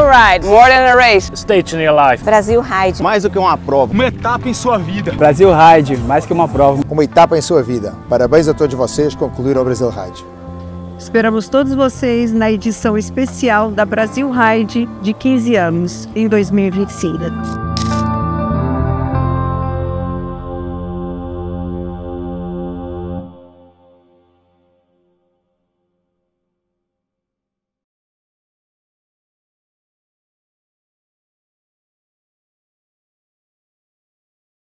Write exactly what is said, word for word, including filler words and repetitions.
Ride, more than a race. Stage in your life. Brasil Ride. Mais do que uma prova. Uma etapa em sua vida. Brasil Ride, mais que uma prova. Uma etapa em sua vida. Parabéns a todos vocês que concluíram o Brasil Ride. Esperamos todos vocês na edição especial da Brasil Ride de quinze anos, em dois mil e vinte e cinco.